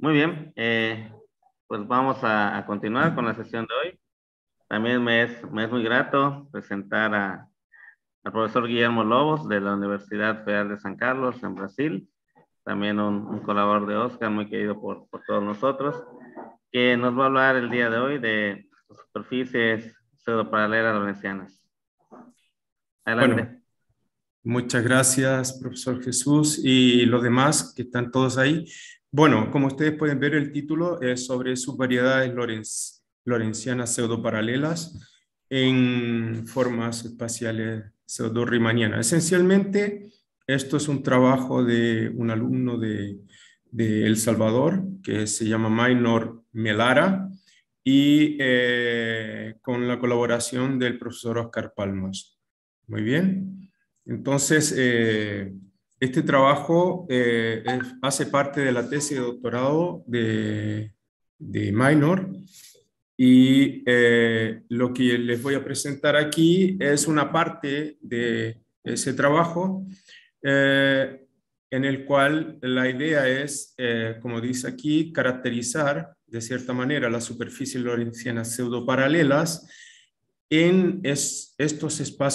Muy bien, pues vamos a continuar con la sesión de hoy. También me es muy grato presentar al profesor Guillermo Lobos de la Universidad Federal de San Carlos en Brasil, también un colaborador de Oscar, muy querido por todos nosotros, que nos va a hablar el día de hoy de superficies pseudoparalelas lorentzianas. Bueno, Adelante. muchas gracias, profesor Jesús, y los demás que están todos ahí. Bueno, como ustedes pueden ver, el título es sobre subvariedades lorentzianas pseudoparalelas en formas espaciales pseudo-riemannianas. Esencialmente, esto es un trabajo de un alumno de El Salvador, que se llama Maynor Melara, y con la colaboración del profesor Oscar Palmas. Muy bien. Entonces, este trabajo hace parte de la tesis de doctorado de Minor, y lo que les voy a presentar aquí es una parte de ese trabajo, eh, en el cual la idea es, como dice aquí, caracterizar de cierta manera las superficies lorentzianas pseudoparalelas en estos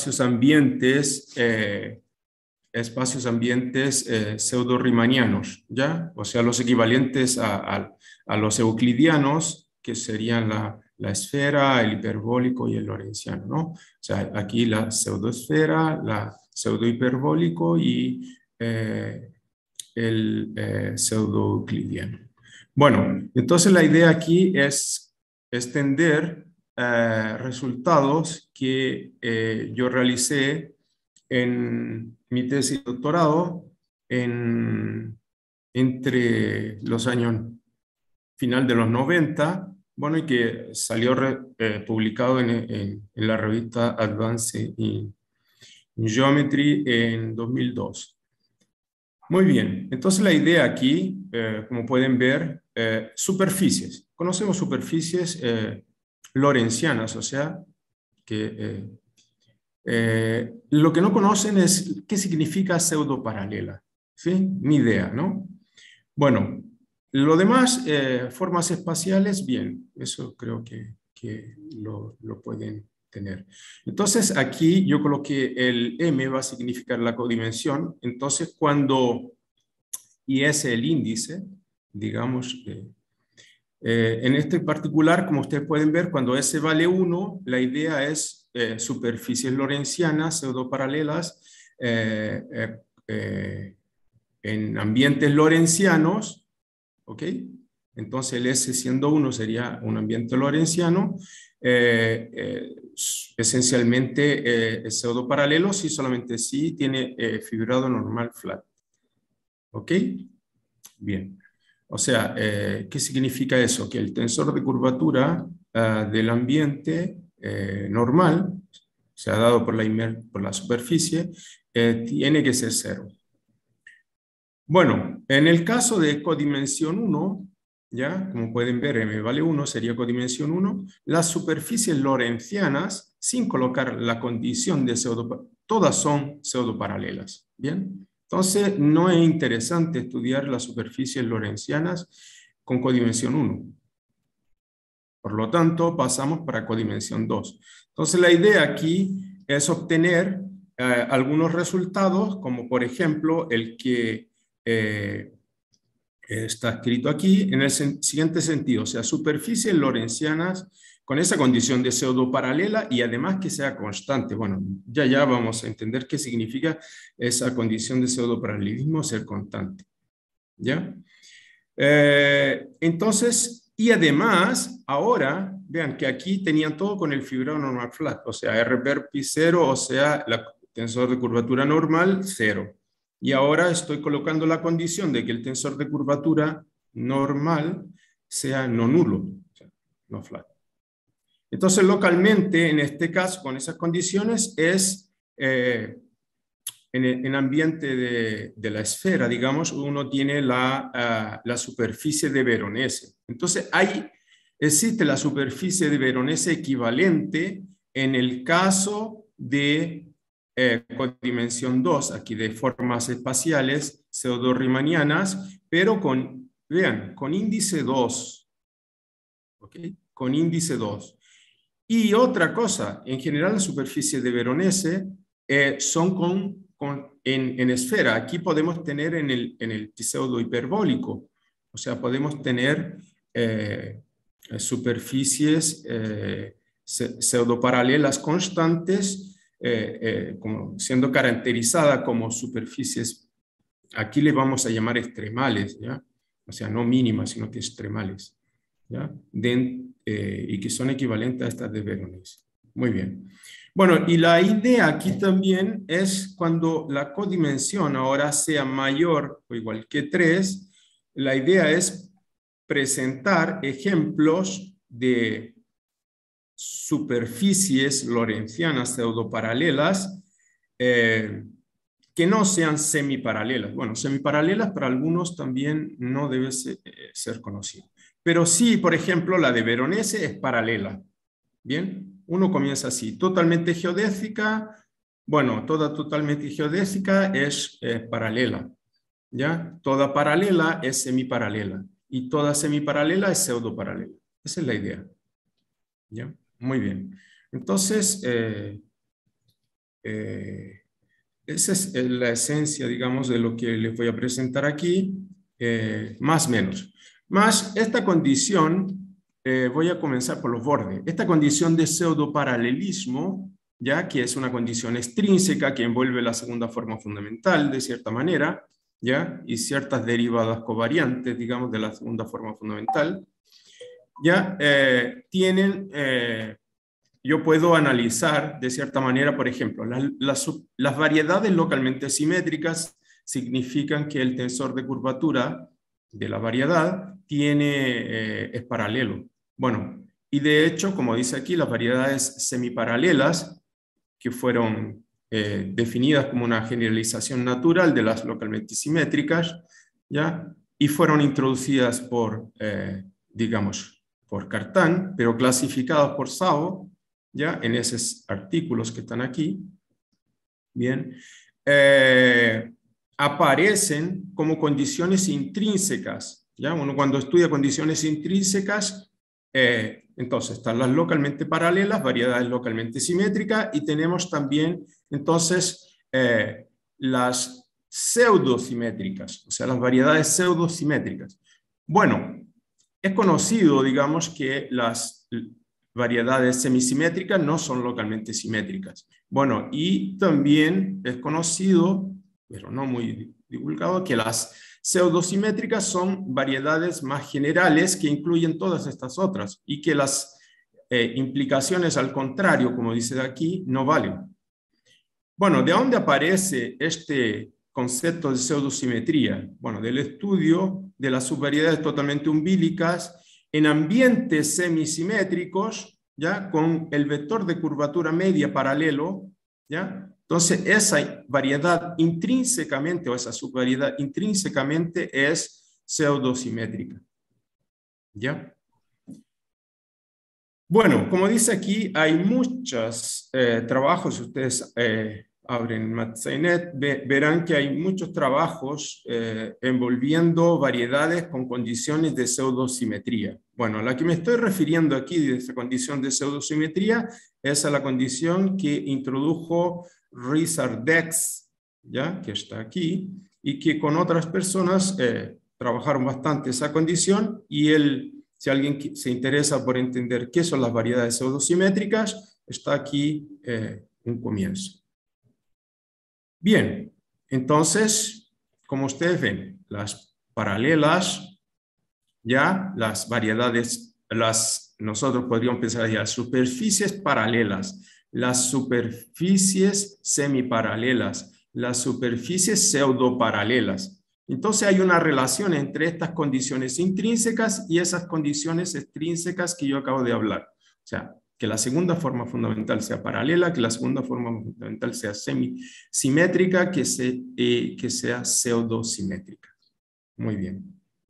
espacios ambientes pseudo-riemannianos, ¿ya? O sea, los equivalentes a los euclidianos, que serían la esfera, el hiperbólico y el lorentziano, ¿no? O sea, aquí la pseudoesfera, la pseudohiperbólico y el pseudo-euclidiano. Bueno, entonces la idea aquí es extender resultados que yo realicé en mi tesis de doctorado entre los años final de los 90, bueno, y que salió publicado en la revista Advance in Geometry en 2002. Muy bien, entonces la idea aquí, como pueden ver, superficies. Conocemos superficies lorentzianas, o sea, que lo que no conocen es qué significa pseudoparalela. ¿Sí? Ni idea, ¿no? Bueno, lo demás, formas espaciales, bien, eso creo que lo pueden tener. Entonces, aquí yo coloqué el M, va a significar la codimensión. Entonces, cuando, y es el índice, digamos, en este particular, como ustedes pueden ver, cuando S vale 1, la idea es superficies lorentzianas pseudoparalelas en ambientes lorentzianos, ¿ok? Entonces el S siendo 1 sería un ambiente lorentziano, esencialmente es pseudoparalelo si solamente si tiene fibrado normal flat, ¿ok? Bien. O sea, ¿qué significa eso? Que el tensor de curvatura del ambiente normal, o sea, dado por la superficie, tiene que ser 0. Bueno, en el caso de codimensión 1, ya, como pueden ver, m vale 1, sería codimensión 1, las superficies lorentzianas, sin colocar la condición de todas son pseudoparalelas, ¿bien? Entonces, no es interesante estudiar las superficies lorentzianas con codimensión 1. Por lo tanto, pasamos para codimensión 2. Entonces, la idea aquí es obtener algunos resultados, como por ejemplo el que está escrito aquí en el siguiente sentido, o sea, superficies lorentzianas con esa condición de pseudoparalela y además que sea constante. Bueno, ya vamos a entender qué significa esa condición de pseudoparalelismo, ser constante. ¿Ya? Entonces, y además, ahora, vean que aquí tenían todo con el fibrado normal flat, o sea, R per pi 0, o sea, la tensor de curvatura normal 0. Y ahora estoy colocando la condición de que el tensor de curvatura normal sea no nulo, o sea, no flat. Entonces, localmente, en este caso, con esas condiciones, es en ambiente de la esfera, digamos, uno tiene la superficie de Veronese. Entonces, existe la superficie de Veronese equivalente en el caso de codimensión 2, aquí de formas espaciales pseudo-riemannianas, pero con vean, con índice 2, ¿ok? Con índice 2. Y otra cosa, en general las superficies de Veronese son en esfera. Aquí podemos tener en el pseudo hiperbólico, o sea, podemos tener superficies pseudoparalelas constantes, como siendo caracterizadas como superficies, aquí le vamos a llamar extremales, ¿ya? O sea, no mínimas, sino que extremales, ¿ya? Y que son equivalentes a estas de Veronese. Muy bien. Bueno, y la idea aquí también es cuando la codimensión ahora sea mayor o igual que 3, la idea es presentar ejemplos de superficies lorentzianas pseudoparalelas que no sean semiparalelas. Bueno, semiparalelas para algunos también no debe ser conocido. Pero sí, por ejemplo, la de Veronese es paralela. Bien, uno comienza así, totalmente geodésica. Bueno, toda totalmente geodésica es paralela. ¿Ya? Toda paralela es semiparalela. Y toda semiparalela es pseudoparalela. Esa es la idea. ¿Ya? Muy bien. Entonces, esa es la esencia, digamos, de lo que les voy a presentar aquí, más o menos. Más esta condición, voy a comenzar por los bordes. Esta condición de pseudoparalelismo, ya que es una condición extrínseca que envuelve la segunda forma fundamental, de cierta manera, ya, y ciertas derivadas covariantes, digamos, de la segunda forma fundamental, ya, yo puedo analizar de cierta manera, por ejemplo, las variedades localmente simétricas significan que el tensor de curvatura de la variedad es paralelo. Bueno, y de hecho, como dice aquí, las variedades semiparalelas, que fueron definidas como una generalización natural de las localmente simétricas, ¿ya? Y fueron introducidas por, digamos, por Cartan, pero clasificadas por Szabo, ¿ya? En esos artículos que están aquí, bien, aparecen como condiciones intrínsecas, ¿ya? Uno cuando estudia condiciones intrínsecas, entonces están las localmente paralelas, variedades localmente simétricas, y tenemos también, entonces, las pseudosimétricas, o sea, las variedades pseudosimétricas. Bueno, es conocido, digamos, que las variedades semisimétricas no son localmente simétricas. Bueno, y también es conocido, pero no muy divulgado, que las pseudosimétricas son variedades más generales que incluyen todas estas otras y que las implicaciones al contrario, como dice aquí, no valen. Bueno, ¿de dónde aparece este concepto de pseudosimetría? Bueno, del estudio de las subvariedades totalmente umbílicas en ambientes semisimétricos, ¿ya? Con el vector de curvatura media paralelo, ¿ya? Entonces, esa variedad intrínsecamente, o esa subvariedad intrínsecamente es pseudosimétrica, ¿ya? Bueno, como dice aquí, hay muchos trabajos, ustedes abren Matzainet, verán que hay muchos trabajos envolviendo variedades con condiciones de pseudosimetría. Bueno, a la que me estoy refiriendo aquí de esta condición de pseudosimetría es a la condición que introdujo Richard Dex, ¿ya? Que está aquí, y que con otras personas trabajaron bastante esa condición, y si alguien se interesa por entender qué son las variedades pseudosimétricas, está aquí un comienzo. Bien, entonces, como ustedes ven, las paralelas, ya las variedades, nosotros podríamos pensar ya, superficies paralelas, las superficies semiparalelas, las superficies pseudoparalelas. Entonces hay una relación entre estas condiciones intrínsecas y esas condiciones extrínsecas que yo acabo de hablar. O sea, que la segunda forma fundamental sea paralela, que la segunda forma fundamental sea semisimétrica, que sea pseudosimétrica. Muy bien.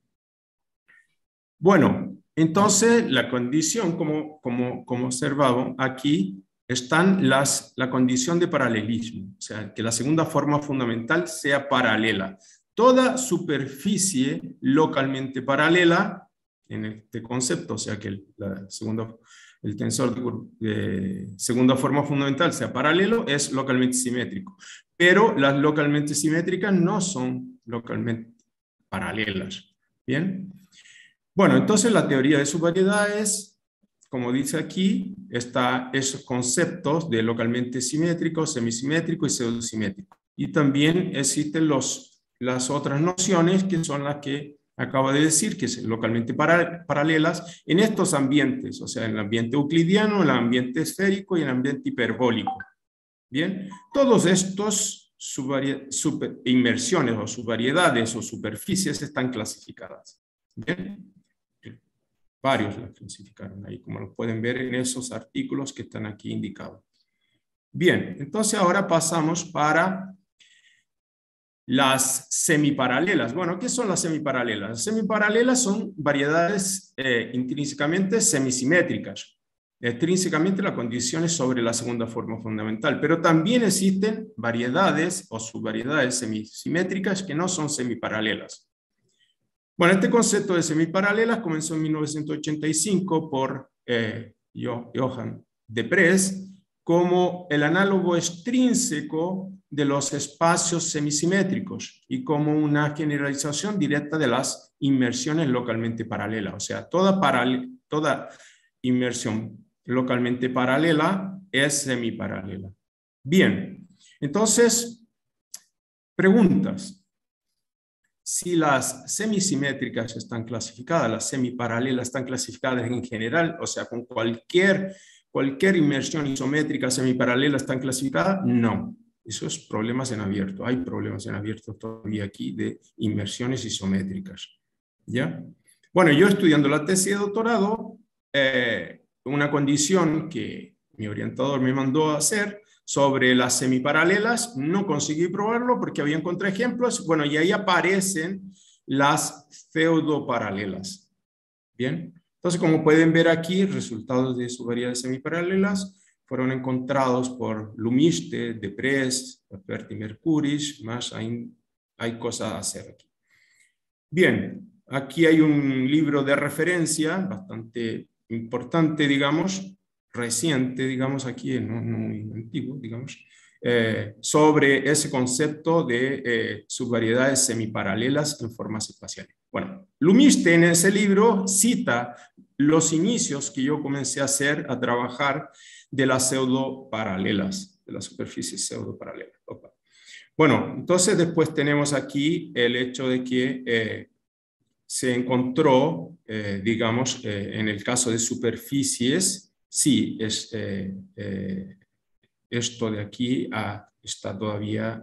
Bueno, entonces la condición, como observamos aquí, están la condición de paralelismo, o sea, que la segunda forma fundamental sea paralela. toda superficie localmente paralela, en este concepto, o sea que el tensor de segunda forma fundamental sea paralelo, es localmente simétrico. Pero las localmente simétricas no son localmente paralelas. ¿Bien? Bueno, entonces la teoría de subvariedades, como dice aquí, está esos conceptos de localmente simétrico, semisimétrico y pseudosimétrico. Y también existen las otras nociones que son las que acabo de decir, que son localmente paralelas en estos ambientes, o sea, en el ambiente euclidiano, en el ambiente esférico y en el ambiente hiperbólico. Bien, todos estos inmersiones o subvariedades o superficies están clasificadas. Bien, varios las clasificaron ahí, como lo pueden ver en esos artículos que están aquí indicados. Bien, entonces ahora pasamos para las semiparalelas. Bueno, ¿qué son las semiparalelas? Las semiparalelas son variedades intrínsecamente semisimétricas. Extrínsecamente la condición es sobre la segunda forma fundamental, pero también existen variedades o subvariedades semisimétricas que no son semiparalelas. Bueno, este concepto de semiparalelas comenzó en 1985 por Johann de Prez como el análogo extrínseco de los espacios semisimétricos y como una generalización directa de las inmersiones localmente paralelas. O sea, toda inmersión localmente paralela es semiparalela. Bien, entonces, preguntas. Si las semisimétricas están clasificadas, las semiparalelas están clasificadas en general, o sea, con cualquier inmersión isométrica semiparalela están clasificadas, no. Eso es problemas en abierto. Hay problemas en abierto todavía aquí de inmersiones isométricas. ¿Ya? Bueno, yo estudiando la tesis de doctorado, una condición que mi orientador me mandó a hacer sobre las semiparalelas, no conseguí probarlo porque había contraejemplos, bueno, y ahí aparecen las pseudoparalelas. Bien, entonces como pueden ver aquí, resultados de subvariedades semiparalelas fueron encontrados por Lumiste, de Prez, Alberti Mercuris, más hay cosas a hacer aquí. Bien, aquí hay un libro de referencia bastante importante, digamos, reciente, digamos, aquí, no muy antiguo, digamos, sobre ese concepto de subvariedades semiparalelas en formas espaciales. Bueno, Lumiste en ese libro cita los inicios que yo comencé a hacer, a trabajar de las pseudoparalelas, de las superficies pseudoparalelas. Bueno, entonces después tenemos aquí el hecho de que se encontró, digamos, en el caso de superficies, sí, esto de aquí está todavía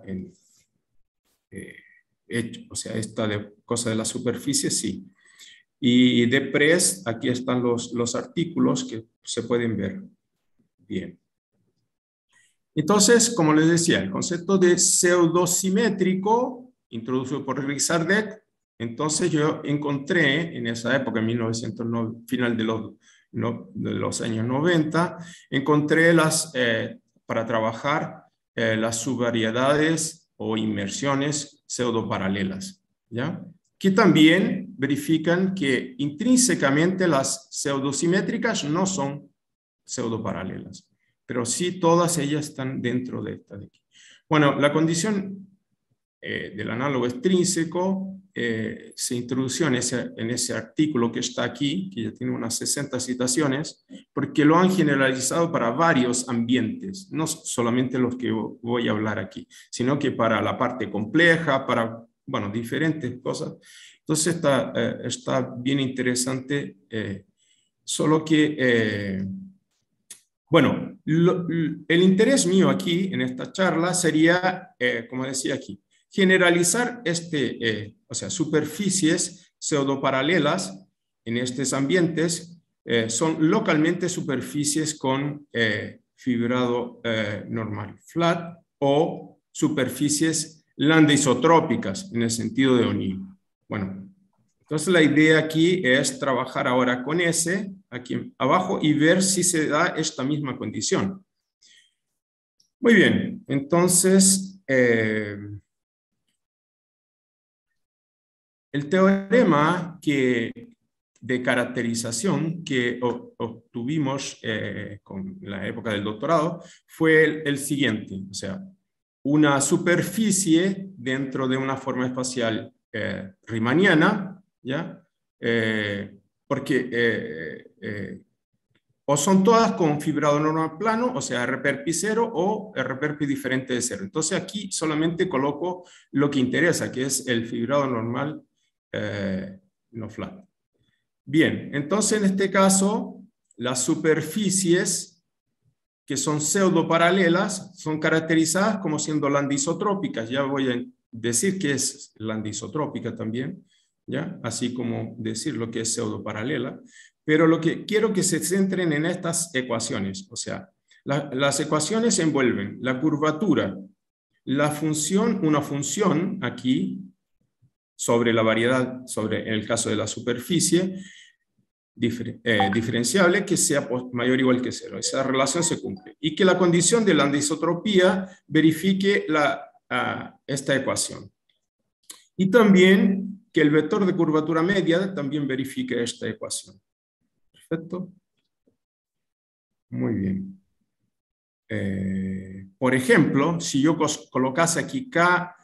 hecho, o sea, esta cosa de la superficie, sí. Y de Prez, aquí están los artículos que se pueden ver. Bien. Entonces, como les decía, el concepto de pseudosimétrico, introducido por Rizardek, entonces yo encontré en esa época, en 1909, final de los años 90, encontré para trabajar las subvariedades o inmersiones pseudoparalelas, ¿ya? Que también verifican que intrínsecamente las pseudosimétricas no son pseudoparalelas, pero sí todas ellas están dentro de esta de aquí. Bueno, la condición del análogo extrínseco se introdució en ese artículo que está aquí, que ya tiene unas 60 citaciones, porque lo han generalizado para varios ambientes, no solamente los que voy a hablar aquí, sino que para la parte compleja, para, bueno, diferentes cosas. Entonces está bien interesante, solo que... bueno, el interés mío aquí en esta charla sería, como decía aquí, generalizar o sea, superficies pseudoparalelas en estos ambientes son localmente superficies con fibrado normal, flat, o superficies lambda-isotrópicas en el sentido de O'Neill. Bueno, entonces la idea aquí es trabajar ahora con ese aquí abajo y ver si se da esta misma condición. Muy bien, entonces el teorema de caracterización que obtuvimos con la época del doctorado fue el siguiente, o sea, una superficie dentro de una forma espacial riemanniana, ¿ya? Porque o son todas con fibrado normal plano, o sea, R per pi 0 o R per pi diferente de 0. Entonces aquí solamente coloco lo que interesa, que es el fibrado normal no flat. Bien, entonces en este caso, las superficies que son pseudoparalelas son caracterizadas como siendo landisotrópicas. Ya voy a decir qué es landisotrópica también, ¿ya? Así como decir lo que es pseudoparalela. Pero lo que quiero que se centren en estas ecuaciones. O sea, las ecuaciones envuelven la curvatura, la función, una función aquí sobre la variedad, sobre el caso de la superficie, diferenciable que sea mayor o igual que 0. Esa relación se cumple. Y que la condición de la anisotropía verifique esta ecuación. Y también que el vector de curvatura media también verifique esta ecuación. Perfecto. Muy bien. Por ejemplo, si yo colocase aquí K,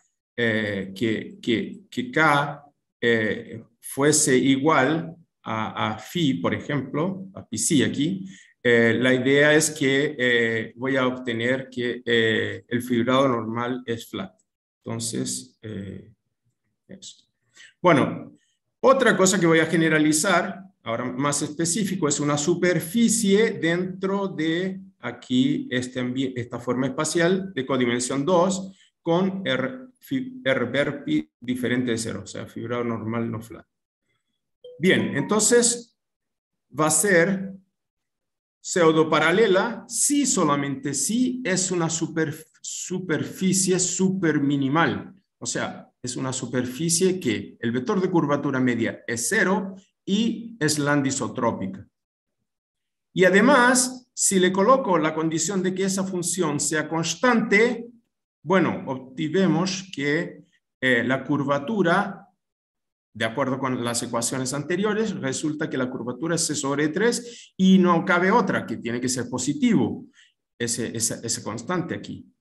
que K fuese igual a phi, por ejemplo, a psi aquí, la idea es que voy a obtener que el fibrado normal es flat. Entonces, eso. Bueno, otra cosa que voy a generalizar, ahora más específico, es una superficie dentro de aquí esta forma espacial de codimensión 2 con R per pi diferente de 0, o sea, fibrado normal no flat. Bien, entonces va a ser pseudoparalela si solamente si es una superficie superminimal. O sea, es una superficie que el vector de curvatura media es 0 y es landisotrópica. Y además, si le coloco la condición de que esa función sea constante, bueno, obtuvimos que la curvatura, de acuerdo con las ecuaciones anteriores, resulta que la curvatura es C sobre 3 y no cabe otra, que tiene que ser positivo, ese constante aquí.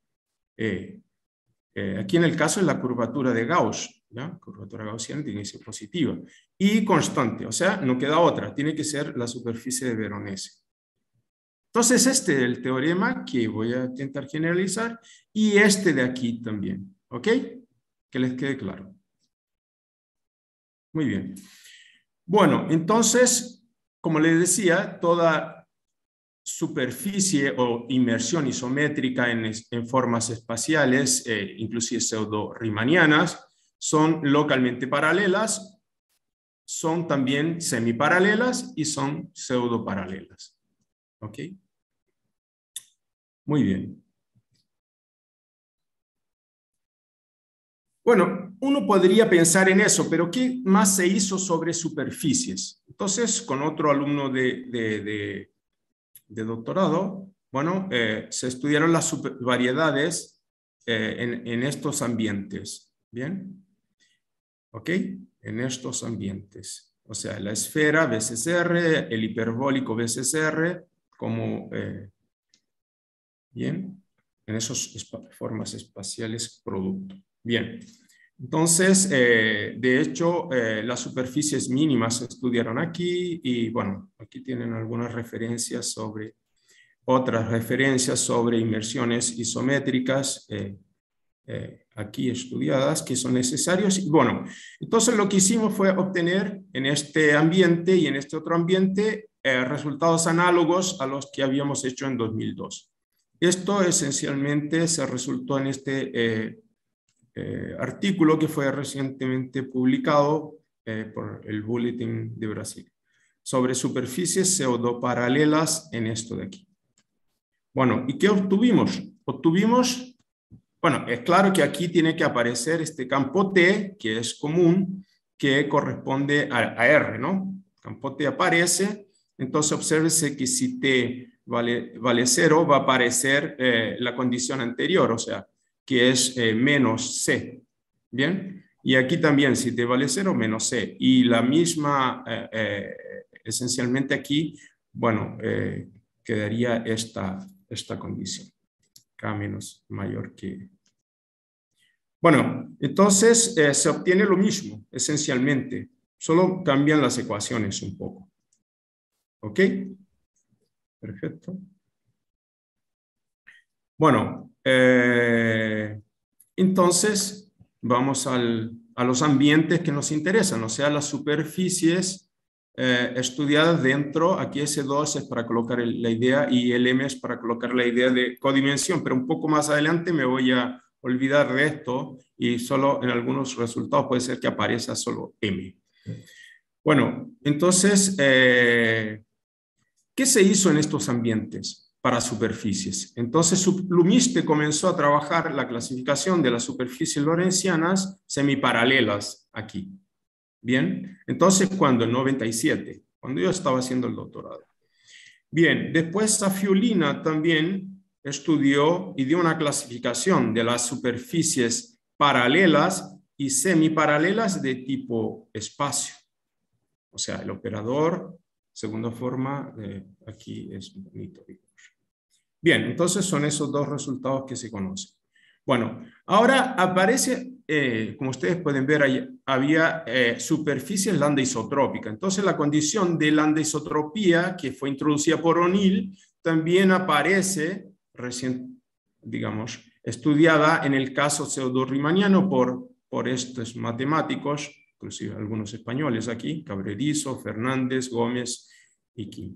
Aquí en el caso es la curvatura de Gauss, ¿ya? Curvatura gaussiana tiene que ser positiva. Y constante, o sea, no queda otra, tiene que ser la superficie de Veronese. Entonces este es el teorema que voy a intentar generalizar y este de aquí también, ¿ok? Que les quede claro. Muy bien. Bueno, entonces, como les decía, toda superficie o inmersión isométrica en formas espaciales, inclusive pseudo-riemannianas, son localmente paralelas, son también semiparalelas y son pseudoparalelas. ¿Ok? Muy bien. Bueno, uno podría pensar en eso, pero ¿qué más se hizo sobre superficies? Entonces, con otro alumno de doctorado, bueno, se estudiaron las variedades en estos ambientes, ¿bien? ¿Ok? En estos ambientes. O sea, la esfera veces R, el hiperbólico veces R, como, ¿bien? En esas formas espaciales producto. Bien. Entonces, de hecho, las superficies mínimas se estudiaron aquí y, bueno, aquí tienen algunas referencias sobre, otras referencias sobre inmersiones isométricas aquí estudiadas que son necesarios. Y, bueno, entonces lo que hicimos fue obtener en este ambiente y en este otro ambiente resultados análogos a los que habíamos hecho en 2002. Esto esencialmente se resultó en este artículo que fue recientemente publicado por el Bulletin de Brasil sobre superficies pseudoparalelas en esto de aquí. Bueno, ¿y qué obtuvimos? Obtuvimos, bueno, es claro que aquí tiene que aparecer este campo T, que es común, que corresponde a R, ¿no? Campo T aparece, entonces obsérvese que si T vale 0, va a aparecer la condición anterior, o sea, que es menos C. ¿Bien? Y aquí también, si t vale 0, menos c. Y la misma, esencialmente aquí, bueno, quedaría esta condición. K menos mayor que... Bueno, entonces se obtiene lo mismo, esencialmente. Solo cambian las ecuaciones un poco. ¿Ok? Perfecto. Bueno, entonces vamos a los ambientes que nos interesan, o sea, las superficies estudiadas dentro. Aquí S2 es para colocar la idea y el M es para colocar la idea de codimensión, pero un poco más adelante me voy a olvidar de esto y solo en algunos resultados puede ser que aparezca solo M. Bueno, entonces, ¿qué se hizo en estos ambientes para superficies? Entonces, Lumiste comenzó a trabajar la clasificación de las superficies lorentzianas semiparalelas aquí. Bien, entonces, ¿cuándo? En 97, cuando yo estaba haciendo el doctorado. Bien, después Safiulina también estudió y dio una clasificación de las superficies paralelas y semiparalelas de tipo espacio. O sea, el operador, segunda forma, aquí es bonito. Bien, entonces son esos dos resultados que se conocen. Bueno, ahora aparece, como ustedes pueden ver, ahí había superficies lambda isotrópica. Entonces la condición de lambda isotropía que fue introducida por O'Neill también aparece, recién, digamos, estudiada en el caso pseudo-riemanniano por estos matemáticos, inclusive algunos españoles aquí, Cabrerizo, Fernández, Gómez y Kim.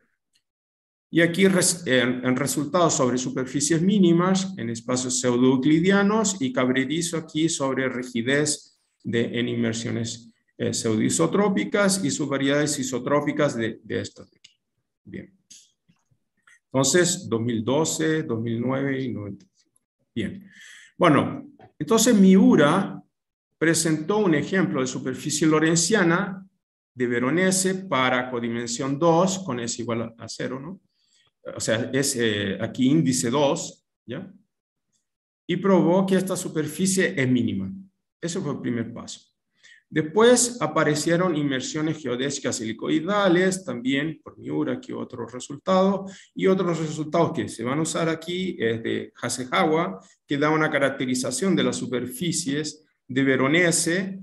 Y aquí en resultados sobre superficies mínimas en espacios pseudo-euclidianos y Cabrerizo aquí sobre rigidez en inmersiones pseudo-isotrópicas y subvariedades isotrópicas de estas de aquí. Bien. Entonces, 2012, 2009 y 95. Bien. Bueno, entonces Miura presentó un ejemplo de superficie lorentziana de Veronese para codimensión 2 con S igual a 0, ¿no? O sea, es aquí índice 2, ¿ya? Y probó que esta superficie es mínima. Ese fue el primer paso. Después aparecieron inmersiones geodésicas helicoidales, también por Miura, aquí otro resultado, y otros resultados que se van a usar aquí es de Hasegawa, que da una caracterización de las superficies de Veronese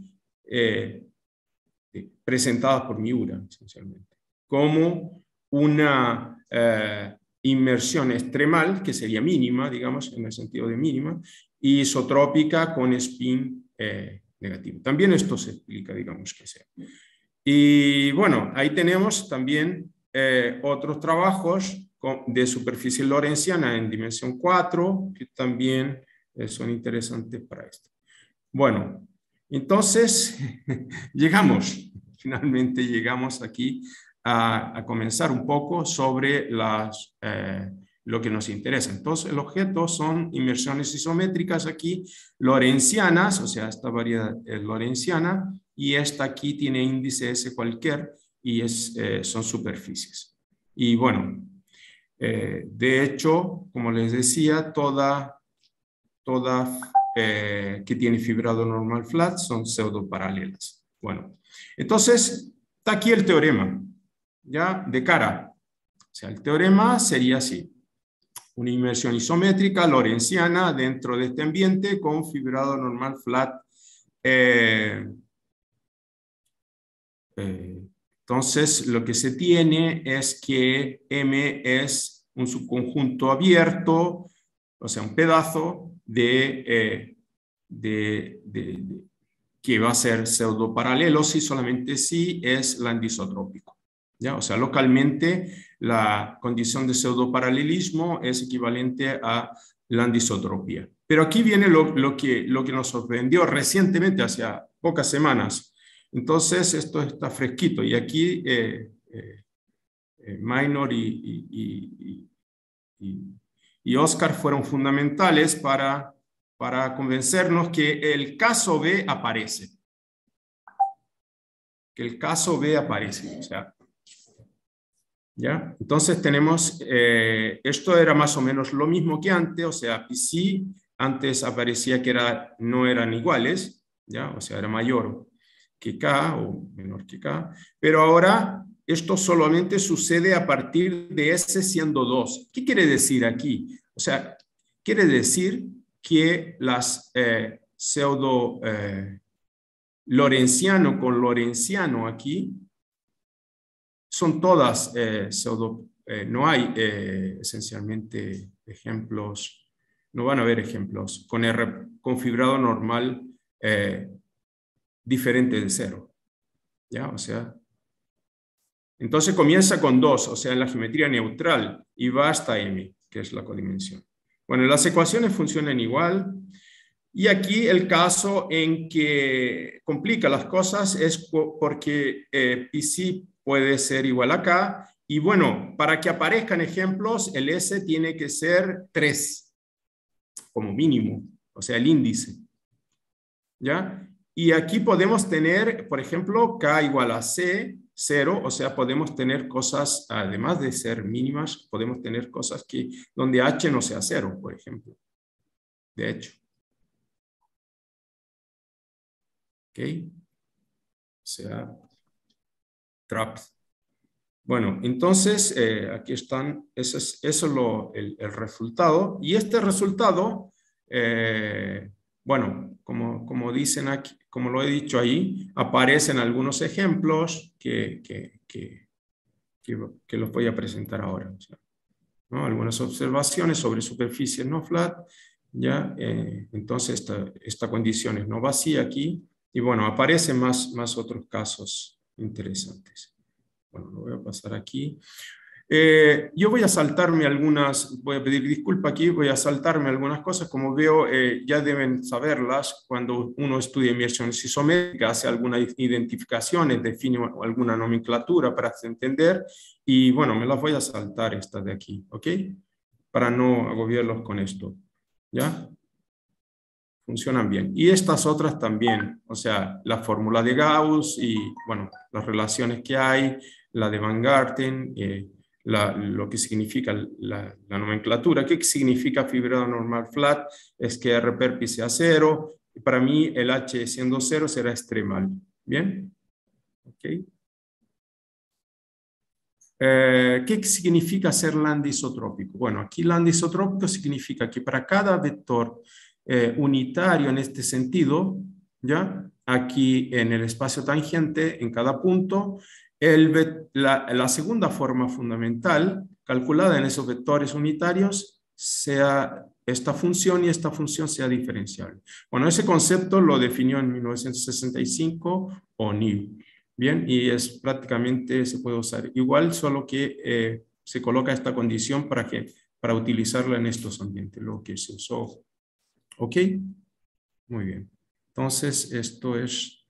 presentadas por Miura, esencialmente, como una inmersión extremal, que sería mínima, digamos, en el sentido de mínima, y isotrópica con spin negativo. También esto se explica, digamos que sea. Y bueno, ahí tenemos también otros trabajos de superficie lorentziana en dimensión 4, que también son interesantes para esto. Bueno, entonces finalmente llegamos aquí a comenzar un poco sobre lo que nos interesa. Entonces, el objeto son inmersiones isométricas aquí, lorentzianas, o sea, esta variedad es lorentziana, y esta aquí tiene índice S cualquier, y son superficies. Y bueno, de hecho, como les decía, toda que tiene fibrado normal flat son pseudoparalelas. Bueno, entonces, está aquí el teorema, ya de cara. O sea, el teorema sería así. Una inmersión isométrica lorentziana dentro de este ambiente con fibrado normal flat. Entonces, lo que se tiene es que M es un subconjunto abierto, o sea, un pedazo que va a ser pseudoparalelo si solamente si es lambda-isotrópico. ¿Ya? O sea, localmente la condición de pseudoparalelismo es equivalente a lambda-isotropía. Pero aquí viene lo que nos sorprendió recientemente, hace pocas semanas. Entonces, esto está fresquito. Y aquí Minor y Oscar fueron fundamentales para convencernos que el caso B aparece. Que el caso B aparece. O sea, ¿ya? Entonces tenemos, esto era más o menos lo mismo que antes, o sea, PC antes aparecía que no eran iguales, ¿ya? O sea, era mayor que K o menor que K, pero ahora esto solamente sucede a partir de S siendo 2. ¿Qué quiere decir aquí? O sea, quiere decir que las pseudo lorenciano con lorenciano aquí son todas pseudo, no hay esencialmente ejemplos, no van a haber ejemplos con R configurado normal diferente de 0. ¿Ya? O sea, entonces comienza con 2, o sea, en la geometría neutral, y va hasta M, que es la codimensión. Bueno, las ecuaciones funcionan igual, y aquí el caso en que complica las cosas es porque PC puede ser igual a K, y bueno, para que aparezcan ejemplos, el S tiene que ser 3, como mínimo, o sea, el índice. ¿Ya? Y aquí podemos tener, por ejemplo, K igual a C, 0, o sea, podemos tener cosas, además de ser mínimas, podemos tener cosas que, donde H no sea 0, por ejemplo. De hecho. ¿Ok? O sea, traps. Bueno, entonces, aquí están, eso es el resultado. Y este resultado, bueno, como dicen aquí, como lo he dicho ahí, aparecen algunos ejemplos que los voy a presentar ahora. O sea, ¿no? Algunas observaciones sobre superficies no flat, ¿ya? Entonces, esta condición es no vacía aquí. Y bueno, aparecen más otros casos interesantes. Bueno, lo voy a pasar aquí. Yo voy a saltarme algunas, voy a pedir disculpa aquí, voy a saltarme algunas cosas, como veo, ya deben saberlas cuando uno estudia inmersiones isométricas, hace algunas identificaciones, define alguna nomenclatura para entender, y bueno, me las voy a saltar estas de aquí, ¿ok? Para no agobiarlos con esto, ¿ya? Funcionan bien. Y estas otras también, o sea, la fórmula de Gauss y, bueno, las relaciones que hay, la de Van Garten, lo que significa la nomenclatura. ¿Qué significa fibrado normal flat? Es que R perpi sea 0. Para mí, el H siendo 0 será extremal. ¿Bien? ¿Ok? ¿Qué significa ser lambda isotrópico? Bueno, aquí lambda isotrópico significa que para cada vector unitario en este sentido, ¿ya? Aquí en el espacio tangente, en cada punto, la segunda forma fundamental calculada en esos vectores unitarios sea esta función y esta función sea diferenciable. Bueno, ese concepto lo definió en 1965 O'Neill. Bien, y es prácticamente, se puede usar igual, solo que se coloca esta condición para utilizarla en estos ambientes, lo que se usó. ¿Ok? Muy bien. Entonces, esto es...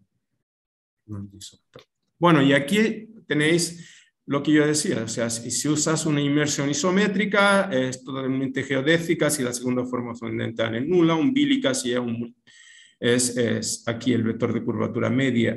bueno, y aquí tenéis lo que yo decía, o sea, si usas una inmersión isométrica, es totalmente geodésica, si la segunda forma fundamental es nula, umbílica, si es aquí el vector de curvatura media,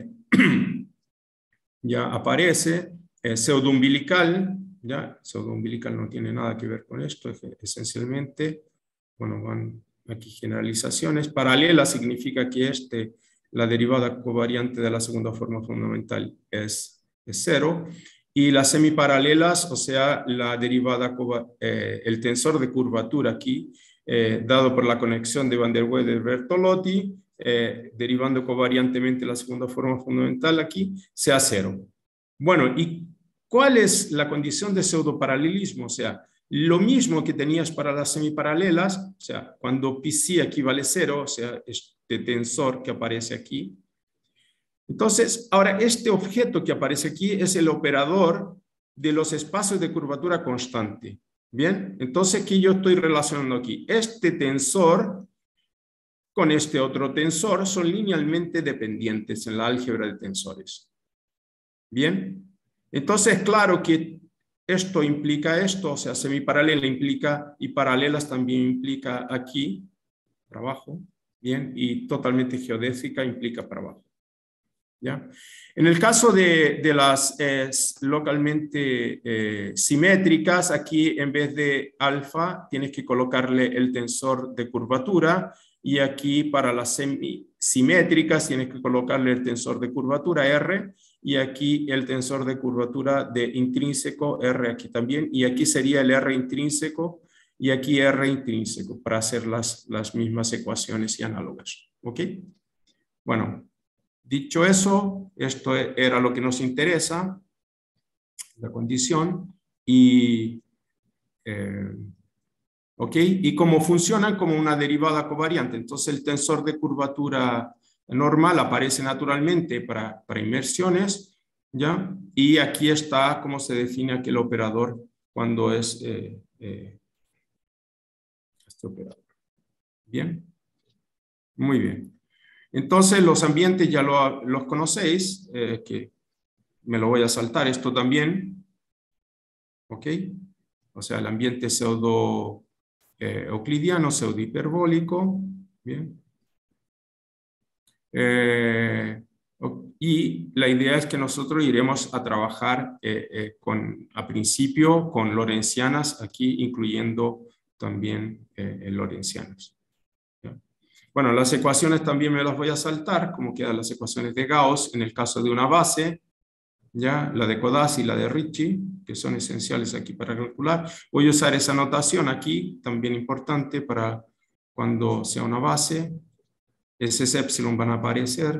ya aparece, pseudoumbilical, ya, pseudoumbilical no tiene nada que ver con esto, esencialmente, bueno, van aquí generalizaciones, paralela significa que la derivada covariante de la segunda forma fundamental es 0, y las semiparalelas, o sea, la derivada, el tensor de curvatura aquí, dado por la conexión de Van der Waals-Bertolotti, derivando covariantemente la segunda forma fundamental aquí, sea 0. Bueno, ¿y cuál es la condición de pseudoparalelismo? O sea, lo mismo que tenías para las semiparalelas, o sea, cuando PC equivale a 0, o sea, este tensor que aparece aquí. Entonces, ahora este objeto que aparece aquí es el operador de los espacios de curvatura constante. Bien, entonces, ¿qué yo estoy relacionando aquí? Este tensor con este otro tensor son linealmente dependientes en la álgebra de tensores. Bien, entonces claro que esto implica esto, o sea, semiparalela implica y paralelas también implica aquí, para abajo, bien, y totalmente geodésica implica para abajo. ¿Ya? En el caso de las localmente simétricas, aquí en vez de alfa tienes que colocarle el tensor de curvatura, y aquí para las semisimétricas tienes que colocarle el tensor de curvatura R, y aquí el tensor de curvatura de intrínseco R aquí también, y aquí sería el R intrínseco y aquí R intrínseco para hacer las mismas ecuaciones y análogas. ¿Ok? Bueno, dicho eso, esto era lo que nos interesa, la condición, y ¿ok? Y cómo funcionan como una derivada covariante. Entonces el tensor de curvatura normal aparece naturalmente para inmersiones, ¿ya? Y aquí está cómo se define aquel operador cuando es este operador. ¿Bien? Muy bien. Entonces los ambientes ya los conocéis, que me lo voy a saltar esto también. ¿Ok? O sea, el ambiente pseudo euclidiano, pseudo hiperbólico. Bien. Y la idea es que nosotros iremos a trabajar a principio con lorentzianas, aquí incluyendo también lorentzianas. ¿Ya? Bueno, las ecuaciones también me las voy a saltar, como quedan las ecuaciones de Gauss en el caso de una base, ¿ya? La de Codazzi y la de Ricci, que son esenciales aquí para calcular. Voy a usar esa notación aquí, también importante para cuando sea una base. Ese epsilon van a aparecer.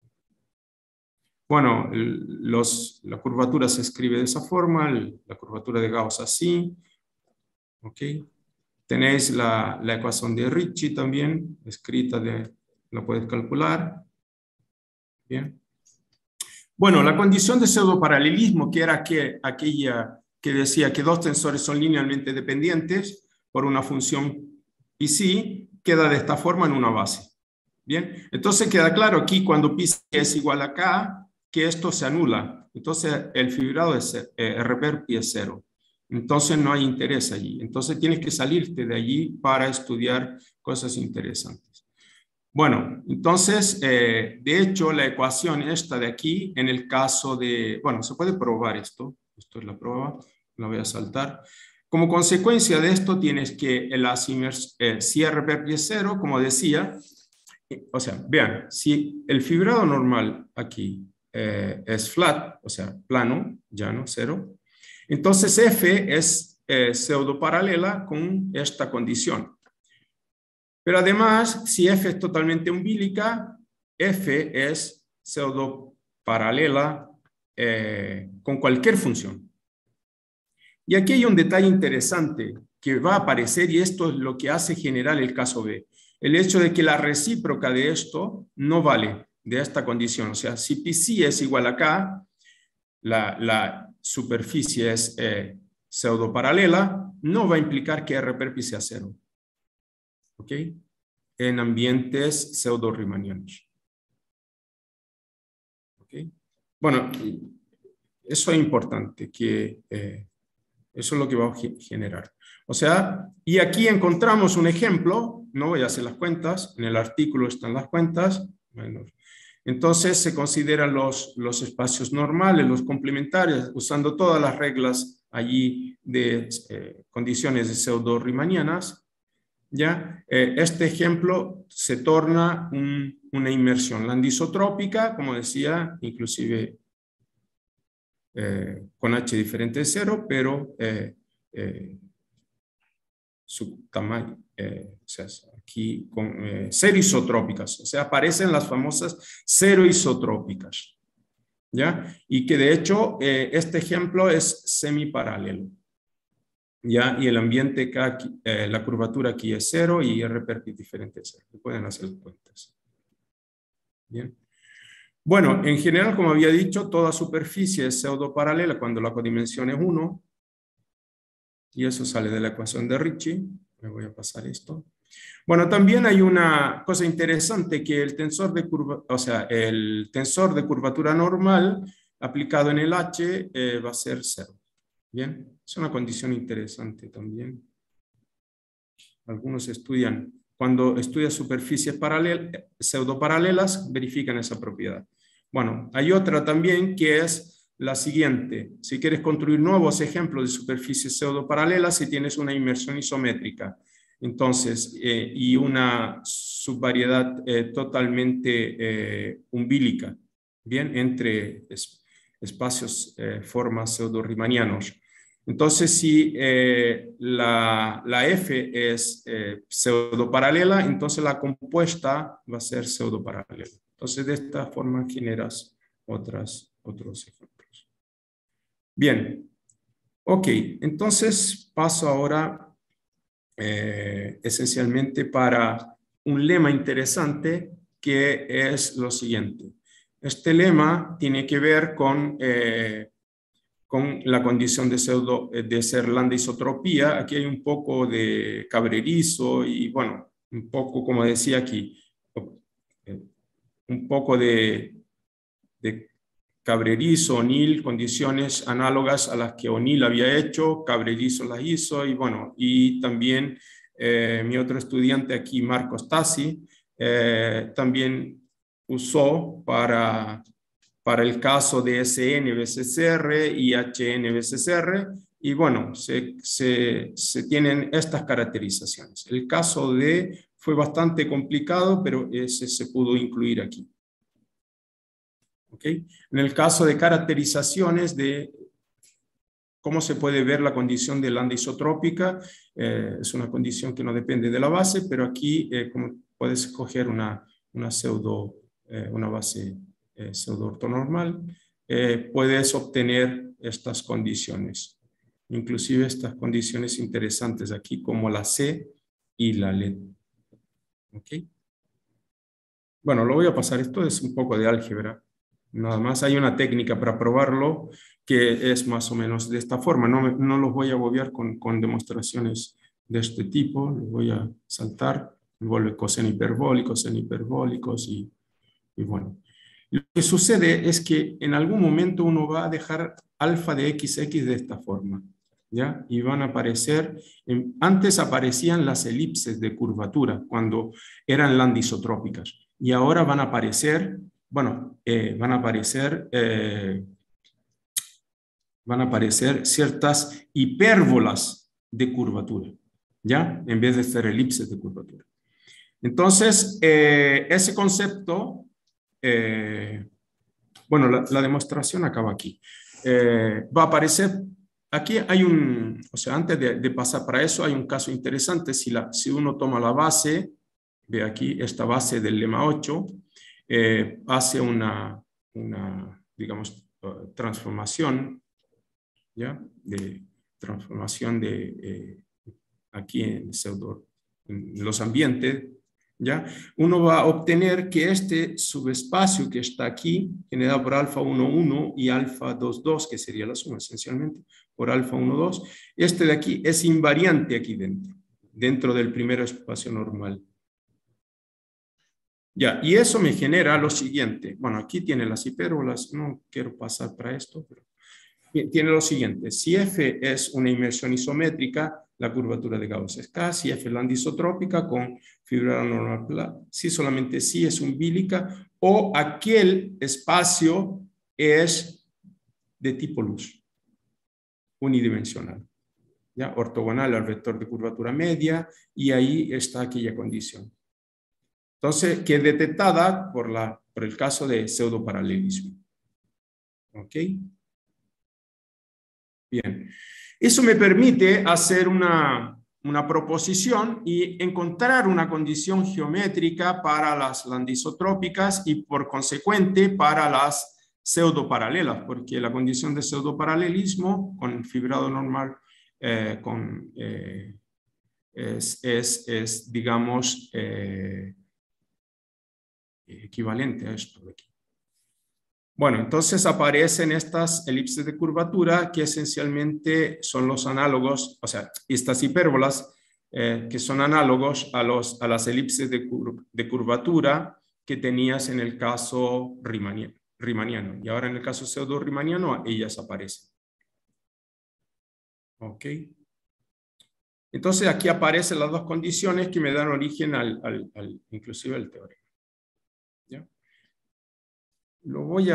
Bueno, la curvatura se escribe de esa forma, la curvatura de Gauss así. ¿Ok? Tenéis la ecuación de Ricci también, escrita, la puedes calcular. Bien. Bueno, la condición de pseudoparalelismo, que era aquella que decía que dos tensores son linealmente dependientes por una función psi, queda de esta forma en una base. Bien, entonces queda claro aquí cuando psi es igual a k, que esto se anula. Entonces el fibrado es R per pi es 0. Entonces no hay interés allí. Entonces tienes que salirte de allí para estudiar cosas interesantes. Bueno, entonces, de hecho, la ecuación esta de aquí, en el caso de, bueno, se puede probar esto es la prueba, la voy a saltar. Como consecuencia de esto, tienes que si R per pi es 0, como decía, o sea, vean, si el fibrado normal aquí es flat, o sea, plano, llano, 0, entonces F es pseudoparalela con esta condición. Pero además, si F es totalmente umbilical, F es pseudoparalela con cualquier función. Y aquí hay un detalle interesante que va a aparecer, y esto es lo que hace general el caso B. El hecho de que la recíproca de esto no vale de esta condición. O sea, si psi es igual a K, la superficie es pseudoparalela, no va a implicar que R per pi sea 0. ¿Ok? En ambientes pseudo-riemannianos. ¿Ok? Bueno, eso es importante, que eso es lo que va a generar. O sea, y aquí encontramos un ejemplo, no voy a hacer las cuentas, en el artículo están las cuentas. Bueno, entonces se consideran los espacios normales, los complementarios, usando todas las reglas allí de condiciones de pseudo-riemannianas. ¿Ya? Este ejemplo se torna una inmersión landisotrópica, como decía, inclusive con H diferente de 0, pero su tamaño, o sea, aquí con cero isotrópicas, o sea, aparecen las famosas cero isotrópicas, ¿ya? Y que de hecho este ejemplo es semiparalelo. ¿Ya? Y el ambiente K, la curvatura aquí es 0 y R per pi diferente es 0. Pueden hacer cuentas. Bien. Bueno, en general, como había dicho, toda superficie es pseudoparalela cuando la codimensión es 1. Y eso sale de la ecuación de Ricci. Me voy a pasar esto. Bueno, también hay una cosa interesante, que el tensor de el tensor de curvatura normal aplicado en el H va a ser 0. Bien, es una condición interesante también. Algunos estudian, cuando estudian superficies pseudoparalelas, verifican esa propiedad. Bueno, hay otra también que es la siguiente. Si quieres construir nuevos ejemplos de superficies pseudoparalelas, si tienes una inmersión isométrica. Entonces, y una subvariedad totalmente umbilica, bien, entre espacios, formas pseudo-riemannianos. Entonces, si la F es pseudoparalela, entonces la compuesta va a ser pseudoparalela. Entonces, de esta forma generas otros ejemplos. Bien, ok, entonces paso ahora esencialmente para un lema interesante que es lo siguiente. Este lema tiene que ver con la condición de ser lambda-isotropía. Aquí hay un poco de cabrerizo y, bueno, un poco, como decía aquí, un poco de Cabrerizo, O'Neill, condiciones análogas a las que O'Neill había hecho, Cabrerizo las hizo, y bueno, y también mi otro estudiante aquí, Marco Stasi, también usó para el caso de SN-BCCR y HN-BCCR, y bueno, se tienen estas caracterizaciones. El caso de fue bastante complicado, pero ese se pudo incluir aquí. ¿Okay? En el caso de caracterizaciones de cómo se puede ver la condición de lambda isotrópica, es una condición que no depende de la base, pero aquí como puedes escoger una base pseudo ortonormal, puedes obtener estas condiciones, inclusive estas condiciones interesantes aquí como la C y la LED. ¿Okay? Bueno, lo voy a pasar, esto es un poco de álgebra. Nada más hay una técnica para probarlo que es más o menos de esta forma. No los voy a agobiar con demostraciones de este tipo. Los voy a saltar. Vuelve coseno hiperbólicos y bueno. Lo que sucede es que en algún momento uno va a dejar alfa de XX de esta forma, ¿ya? Y van a aparecer, antes aparecían las elipses de curvatura cuando eran lambda-isotrópicas y ahora van a aparecer, bueno, van a aparecer ciertas hipérbolas de curvatura, ¿ya? En vez de ser elipses de curvatura. Entonces, ese concepto, bueno, la demostración acaba aquí. Va a aparecer, aquí hay o sea, antes de pasar para eso, hay un caso interesante. Si uno toma la base, ve aquí esta base del lema 8, hace una digamos, transformación, ¿ya? De transformación de aquí en los ambientes, ¿ya? Uno va a obtener que este subespacio que está aquí, generado por alfa 1,1 y alfa 2,2, que sería la suma esencialmente, por alfa 1,2, este de aquí es invariante aquí dentro del primer espacio normal. Ya, y eso me genera lo siguiente. Bueno, aquí tiene las hipérbolas, no quiero pasar para esto, pero tiene lo siguiente. Si F es una inmersión isométrica, la curvatura de Gauss es K. Si F es lambda isotrópica con fibra normal, si solamente si es umbilica, o aquel espacio es de tipo luz, unidimensional, ¿ya? Ortogonal al vector de curvatura media, y ahí está aquella condición. Entonces, que es detectada por el caso de pseudoparalelismo. ¿Ok? Bien. Eso me permite hacer una proposición y encontrar una condición geométrica para las lambda-isotrópicas y por consecuente para las pseudoparalelas, porque la condición de pseudoparalelismo con fibrado normal es digamos, equivalente a esto de aquí. Bueno, entonces aparecen estas elipses de curvatura que esencialmente son los análogos, o sea, estas hipérbolas que son análogos a las elipses de curvatura que tenías en el caso riemanniano. Y ahora en el caso pseudo-riemanniano ellas aparecen. ¿Ok? Entonces aquí aparecen las dos condiciones que me dan origen inclusive al teorema. ¿Ya? Lo voy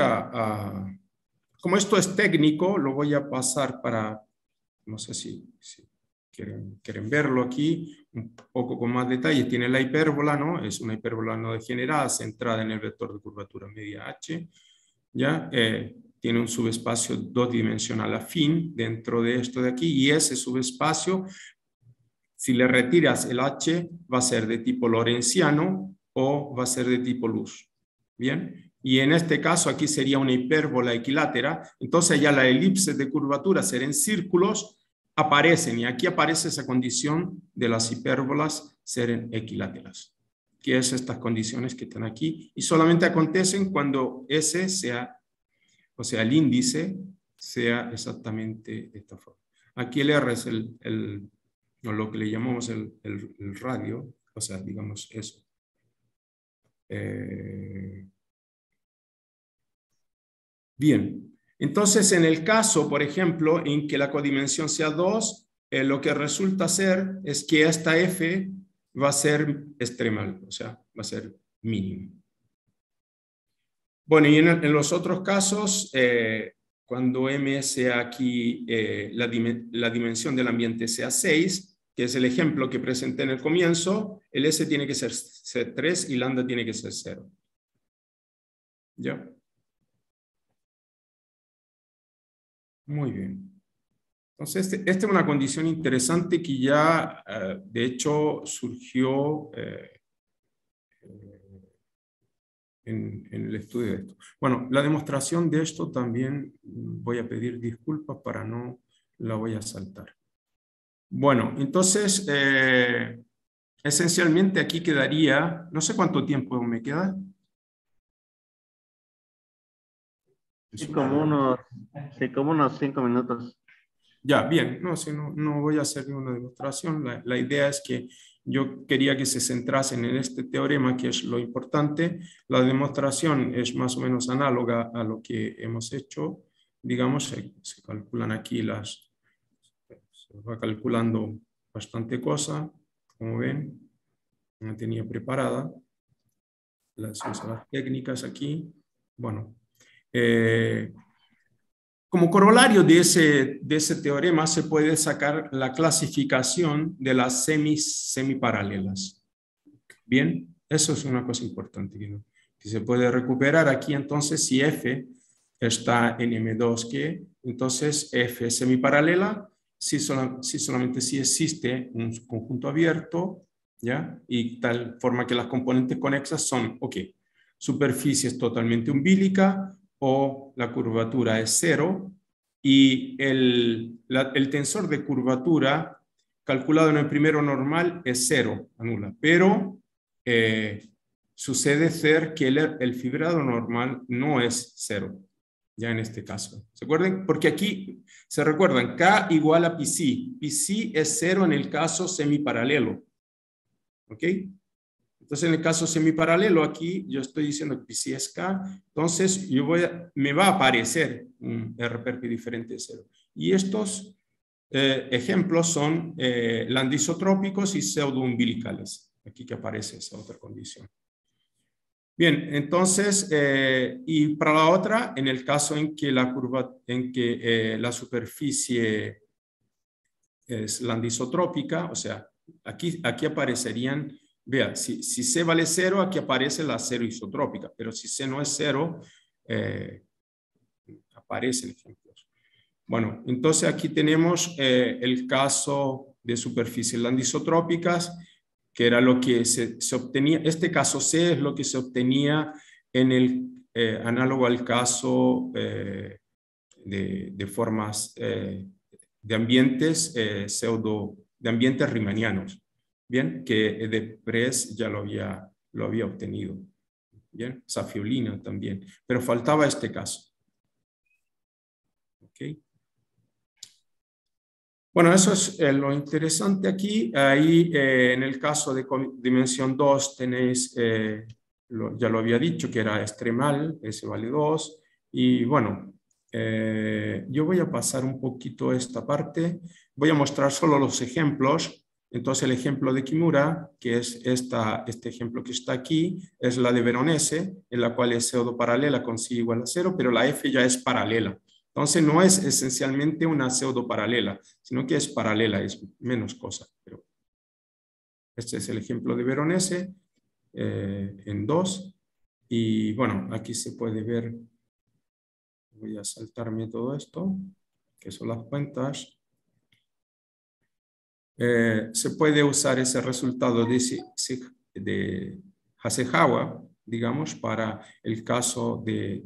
como esto es técnico, lo voy a pasar para, no sé si quieren verlo aquí un poco con más detalle, tiene la hipérbola, ¿no? Es una hipérbola no degenerada centrada en el vector de curvatura media h, ¿ya? Tiene un subespacio 2-dimensional afín dentro de esto de aquí, y ese subespacio, si le retiras el h, va a ser de tipo lorentziano o va a ser de tipo luz. ¿Bien? Y en este caso aquí sería una hipérbola equilátera, entonces ya las elipses de curvatura serán círculos, aparecen, y aquí aparece esa condición de las hipérbolas ser equiláteras, que es estas condiciones que están aquí, y solamente acontecen cuando S sea, o sea, el índice sea exactamente de esta forma. Aquí el R es o lo que le llamamos el radio, o sea, digamos eso. Bien, entonces en el caso, por ejemplo, en que la codimensión sea 2, lo que resulta ser es que esta F va a ser extremal, o sea, va a ser mínimo. Bueno, y en los otros casos, cuando M sea aquí, la dimensión del ambiente sea 6, que es el ejemplo que presenté en el comienzo, el S tiene que ser 3 y lambda tiene que ser 0. ¿Ya? Muy bien. Entonces, esta es una condición interesante que ya, de hecho, surgió en el estudio de esto. Bueno, la demostración de esto también voy a pedir disculpas para no la voy a saltar. Bueno, entonces, esencialmente aquí quedaría, no sé cuánto tiempo me queda. Sí, como unos 5 minutos. Ya, bien, no, si no voy a hacer ninguna demostración. La idea es que yo quería que se centrasen en este teorema, que es lo importante. La demostración es más o menos análoga a lo que hemos hecho. Digamos, se calculan aquí se va calculando bastante cosa, como ven. No tenía preparada las técnicas aquí. Bueno, como corolario de ese teorema se puede sacar la clasificación de las semiparalelas. Bien, eso es una cosa importante que se puede recuperar aquí. Entonces, si F está en M2, ¿qué? Entonces F es semiparalela solamente si existe un conjunto abierto, ¿ya? Y tal forma que las componentes conexas son, ok, superficie es totalmente umbilica, o la curvatura es 0, y el tensor de curvatura calculado en el primero normal es 0, anula, pero sucede ser que el fibrado normal no es 0, ya en este caso. ¿Se acuerdan? Porque aquí, se recuerdan, K igual a psi. Psi es 0 en el caso semiparalelo. ¿Ok? Entonces, en el caso semiparalelo, aquí yo estoy diciendo que psi es K, entonces me va a aparecer un R diferente de 0. Y estos ejemplos son landisotrópicos y pseudoumbilicales. Aquí que aparece esa otra condición. Bien, entonces, y para la otra, en el caso en que la superficie es landisotrópica, o sea, aquí aparecerían, vea, si C vale 0, aquí aparece la 0 isotrópica, pero si C no es 0, aparecen ejemplos. Bueno, entonces aquí tenemos el caso de superficies landisotrópicas, que era lo que se obtenía, este caso C es lo que se obtenía en el análogo al caso de formas de ambientes de ambientes riemannianos, bien, que de Press ya lo había obtenido, bien, Safiolina también, pero faltaba este caso. ¿Ok? Bueno, eso es lo interesante aquí. Ahí en el caso de dimensión 2 tenéis, ya lo había dicho, que era extremal, S vale 2. Y bueno, yo voy a pasar un poquito esta parte. Voy a mostrar solo los ejemplos. Entonces el ejemplo de Kimura, que es este ejemplo que está aquí, es la de Veronese, en la cual es pseudoparalela con psi igual a 0, pero la F ya es paralela. Entonces no es esencialmente una pseudo paralela, sino que es paralela, es menos cosa. Pero este es el ejemplo de Veronese en 2. Y bueno, aquí se puede ver, voy a saltarme todo esto, que son las cuentas. Se puede usar ese resultado de Hasegawa, digamos, para el caso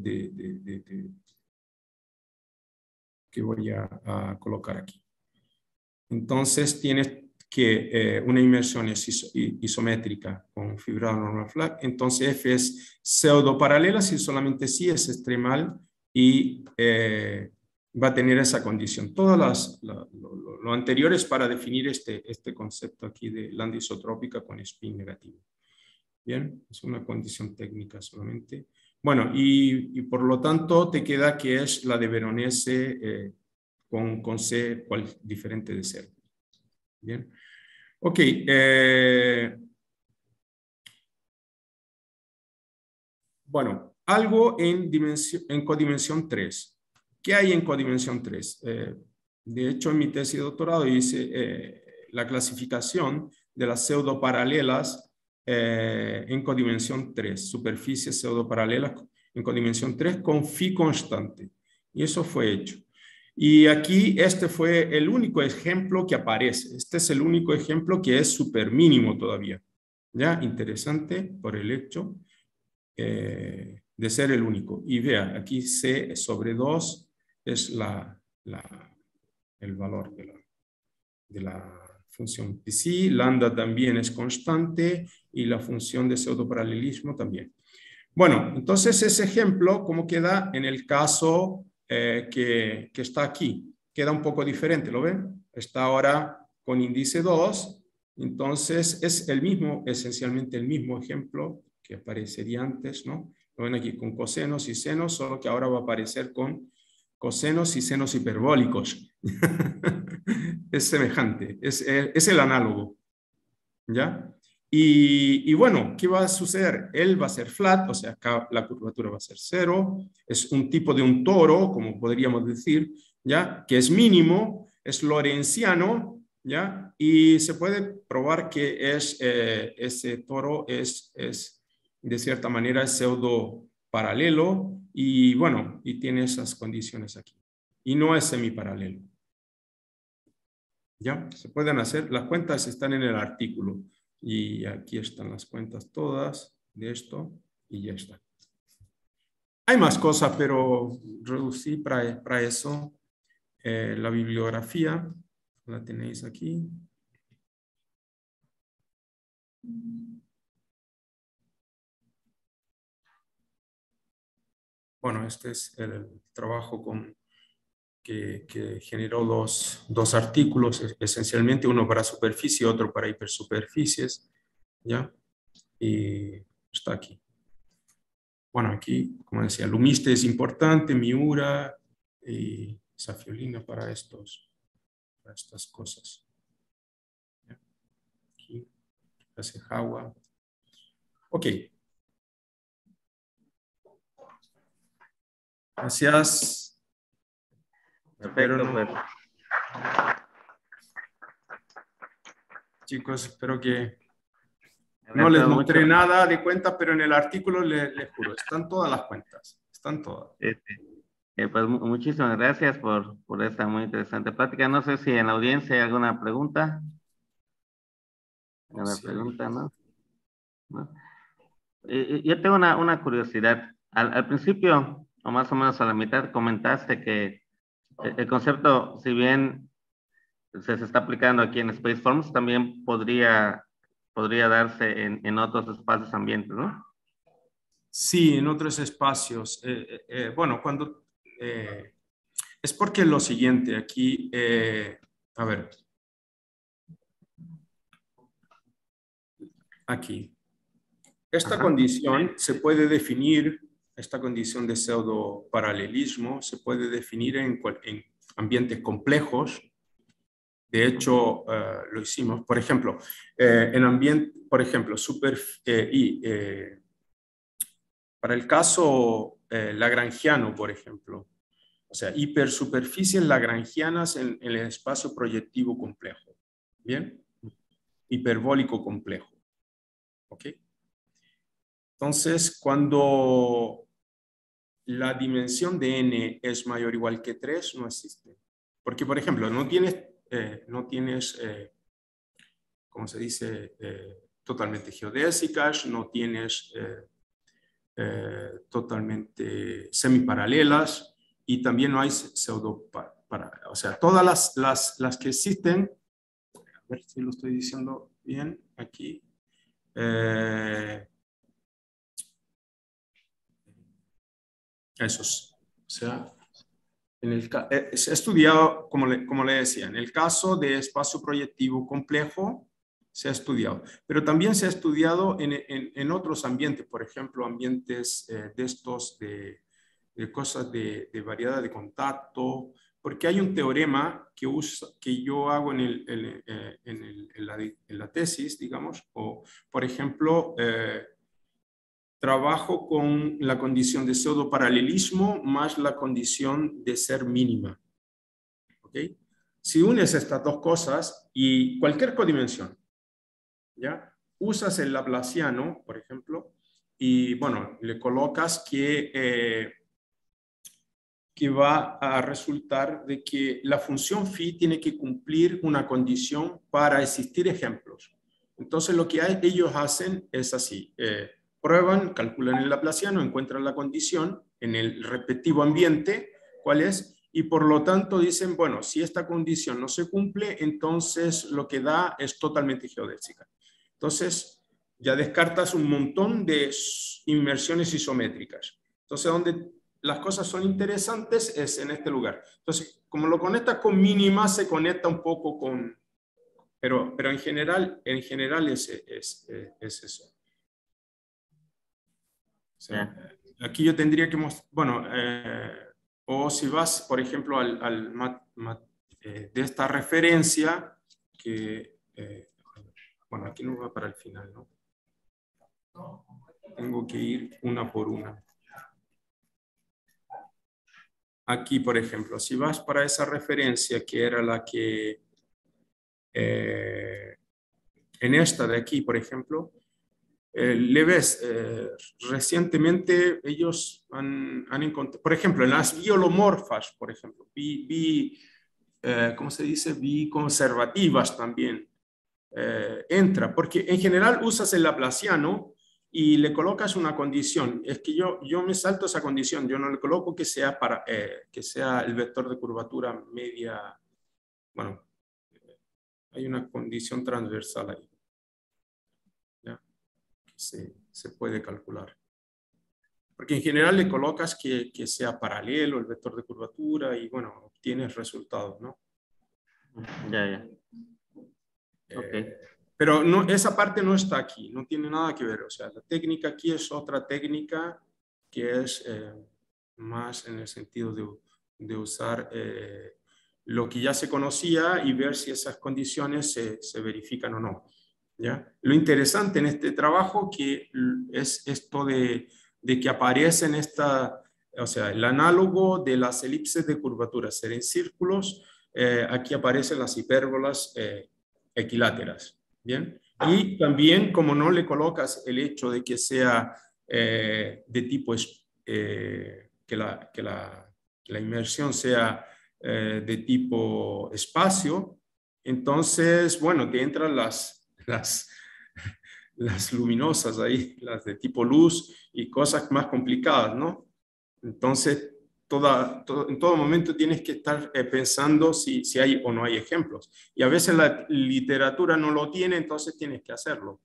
que voy a colocar aquí. Entonces tienes que una inmersión isométrica con fibrado normal flat, entonces F es pseudo paralela si solamente sí es extremal y va a tener esa condición. Todas lo anterior es para definir este concepto aquí de lambda isotrópica con spin negativo. Bien, es una condición técnica solamente. Bueno, y por lo tanto te queda que es la de Veronese con C diferente de 0. Bien. Ok. Bueno, algo en codimensión 3. ¿Qué hay en codimensión 3? De hecho, en mi tesis de doctorado hice la clasificación de las pseudoparalelas en codimensión 3, superficies pseudoparalelas en codimensión 3 con phi constante. Y eso fue hecho. Y aquí este fue el único ejemplo que aparece. Este es el único ejemplo que es súper mínimo todavía. ¿Ya? Interesante por el hecho de ser el único. Y vea, aquí C sobre 2 es el valor de la función psi. Lambda también es constante y la función de pseudoparalelismo también. Bueno, entonces ese ejemplo, ¿cómo queda en el caso que está aquí? Queda un poco diferente, ¿lo ven? Está ahora con índice 2, entonces es el mismo, esencialmente el mismo ejemplo que aparecería antes, ¿no? Lo ven aquí con cosenos y senos, solo que ahora va a aparecer con cosenos y senos hiperbólicos. Es semejante, es el análogo, ¿ya? Y bueno, ¿qué va a suceder? Él va a ser flat, o sea, acá la curvatura va a ser 0, es un tipo de un toro, como podríamos decir, ¿ya? Que es mínimo, es lorenciano, ¿ya? Y se puede probar que ese toro es de cierta manera pseudo paralelo y bueno, y tiene esas condiciones aquí. Y no es semiparalelo. ¿Ya? Se pueden hacer, las cuentas están en el artículo. Y aquí están las cuentas todas de esto y ya está. Hay más cosas, pero reducí para eso la bibliografía. La tenéis aquí. Bueno, este es el trabajo que generó dos artículos, esencialmente uno para superficie, otro para hipersuperficies. ¿Ya? Y está aquí. Bueno, aquí, como decía, Lumiste es importante, Miura y Safiolina para estas cosas. Aquí, Hasegawa. Ok. Gracias. Perfecto, pues. Chicos, espero que no les Gracias mucho. mostré nada de cuentas, pero en el artículo les juro, están todas las cuentas. Están todas. Pues muchísimas gracias por esta muy interesante plática. No sé si en la audiencia hay alguna pregunta. ¿Alguna pregunta, no? ¿No? Yo tengo una curiosidad. Al principio, o más o menos a la mitad, comentaste que el concepto, si bien se está aplicando aquí en Spaceforms, también podría darse en otros espacios ambientes, ¿no? Sí, en otros espacios. Bueno, es porque lo siguiente, aquí, a ver, aquí. Esta condición se puede definir, esta condición de pseudoparalelismo se puede definir en ambientes complejos. De hecho, lo hicimos. Por ejemplo, en ambiente, por ejemplo, para el caso lagrangiano, por ejemplo. O sea, hipersuperficies lagrangianas en el espacio proyectivo complejo. ¿Bien? Hiperbólico complejo. ¿Ok? Entonces, cuando la dimensión de n es mayor o igual que 3, no existe. Porque, por ejemplo, no tienes ¿cómo se dice? Totalmente geodésicas, no tienes totalmente semiparalelas y también no hay o sea, todas las que existen, a ver si lo estoy diciendo bien aquí, esos, o sea, se ha estudiado, como le decía, en el caso de espacio proyectivo complejo, se ha estudiado, pero también se ha estudiado en otros ambientes, por ejemplo, ambientes de estos de cosas de variedad de contacto, porque hay un teorema que yo hago en la tesis, digamos, o por ejemplo, trabajo con la condición de pseudoparalelismo más la condición de ser mínima. ¿Ok? Si unes estas dos cosas y cualquier codimensión, ¿ya? Usas el laplaciano, por ejemplo, y bueno, le colocas que va a resultar de que la función phi tiene que cumplir una condición para existir ejemplos. Entonces lo que ellos hacen es así, prueban, calculan el laplaciano, encuentran la condición en el respectivo ambiente, ¿cuál es? Y por lo tanto dicen, bueno, si esta condición no se cumple, entonces lo que da es totalmente geodésica. Entonces ya descartas un montón de inmersiones isométricas. Entonces, donde las cosas son interesantes es en este lugar. Entonces, como lo conectas con mínima, se conecta un poco con... Pero en general es eso. O sea, aquí yo tendría que mostrar... Bueno, o si vas, por ejemplo, de esta referencia, que... bueno, aquí no va para el final, ¿no? Tengo que ir una por una. Aquí, por ejemplo, si vas para esa referencia que era la que en esta de aquí, por ejemplo, le ves, recientemente ellos han encontrado, por ejemplo, en las biolomorfas, por ejemplo, ¿cómo se dice? Biconservativas también entra, porque en general usas el laplaciano y le colocas una condición. Es que yo me salto esa condición, yo no le coloco que sea, que sea el vector de curvatura media, bueno, hay una condición transversal ahí, ¿ya? Que se puede calcular. Porque en general le colocas que sea paralelo el vector de curvatura y bueno, obtienes resultados, ¿no? Ya. Ok. Pero no, esa parte no está aquí, no tiene nada que ver. O sea, la técnica aquí es otra técnica que es más en el sentido de usar lo que ya se conocía y ver si esas condiciones se verifican o no. ¿Ya? Lo interesante en este trabajo que es esto de que aparece en o sea, el análogo de las elipses de curvatura, ser en círculos, aquí aparecen las hipérbolas equiláteras. ¿Bien? Y también, como no le colocas el hecho de que sea de tipo, que la inmersión sea de tipo espacio, entonces, bueno, te entran las luminosas ahí, las de tipo luz y cosas más complicadas, ¿no? Entonces, en todo momento tienes que estar pensando si hay o no hay ejemplos. Y a veces la literatura no lo tiene, entonces tienes que hacerlo.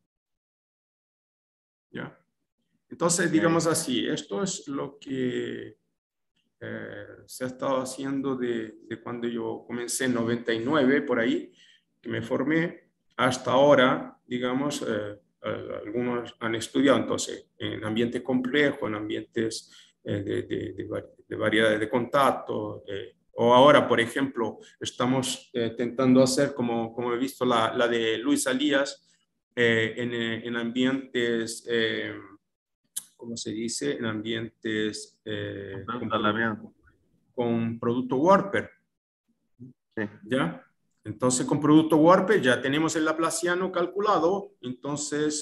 ¿Ya? Entonces, digamos así, esto es lo que se ha estado haciendo de cuando yo comencé en 99, por ahí, que me formé, hasta ahora, digamos, algunos han estudiado entonces en ambientes complejos, en ambientes de variedades de contacto, o ahora, por ejemplo, estamos tentando hacer, como he visto la de Luis Alías, en ambientes, ¿cómo se dice? En ambientes Alargado. con producto Warper. Sí. ¿Ya? Entonces, con producto Warper ya tenemos el laplaciano calculado, entonces,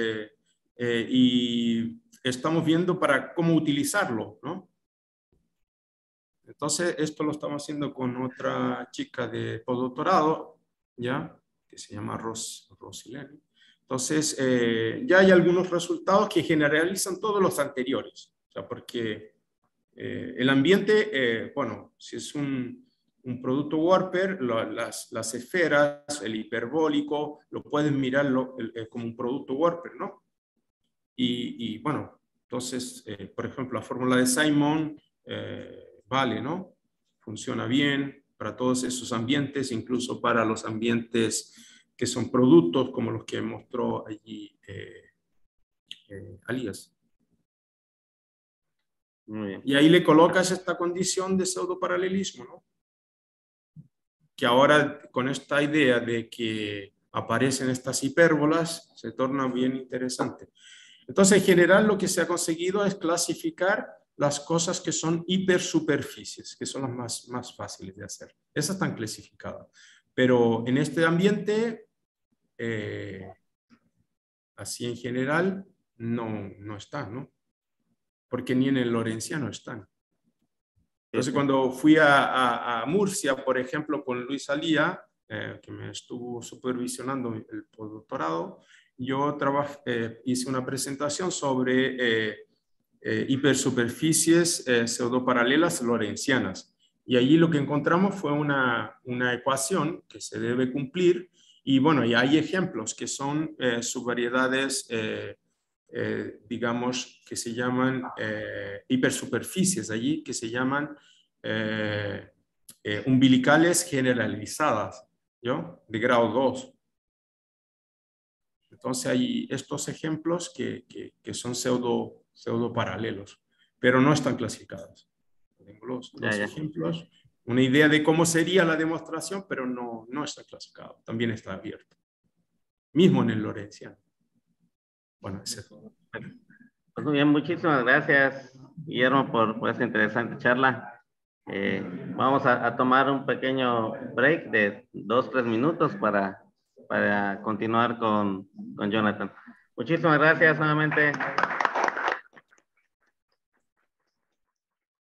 y estamos viendo para cómo utilizarlo, ¿no? Entonces, esto lo estamos haciendo con otra chica de postdoctorado, ¿ya? Que se llama Rosilene. Entonces, ya hay algunos resultados que generalizan todos los anteriores, o sea, porque el ambiente, bueno, si es un producto Warper, las esferas, el hiperbólico, lo puedes mirarlo como un producto Warper, ¿no? Y bueno, entonces, por ejemplo, la fórmula de Simon vale, ¿no? Funciona bien para todos esos ambientes, incluso para los ambientes que son productos como los que mostró allí Alias. Muy bien. Y ahí le colocas esta condición de pseudoparalelismo, ¿no? Que ahora con esta idea de que aparecen estas hipérbolas se torna bien interesante. Entonces, en general, lo que se ha conseguido es clasificar las cosas que son hipersuperficies, que son las más fáciles de hacer. Esas están clasificadas. Pero en este ambiente, así en general, no están, ¿no? Porque ni en el Lorentziano están. Entonces, cuando fui a Murcia, por ejemplo, con Luis Alía, que me estuvo supervisionando el postdoctorado, yo hice una presentación sobre hipersuperficies pseudoparalelas lorentzianas. Y allí lo que encontramos fue una ecuación que se debe cumplir. Y bueno, y hay ejemplos que son subvariedades, digamos, que se llaman hipersuperficies allí, que se llaman umbilicales generalizadas, ¿yo? De grado 2. Entonces hay estos ejemplos que son pseudo paralelos, pero no están clasificados. Tengo los ejemplos, una idea de cómo sería la demostración, pero no está clasificado, también está abierto. Mismo en el Lorentziano. Bueno, ese es todo. Pues muy bien, muchísimas gracias, Guillermo, por esta interesante charla. Vamos a tomar un pequeño break de 2-3 minutos para continuar con Jonathan. Muchísimas gracias nuevamente.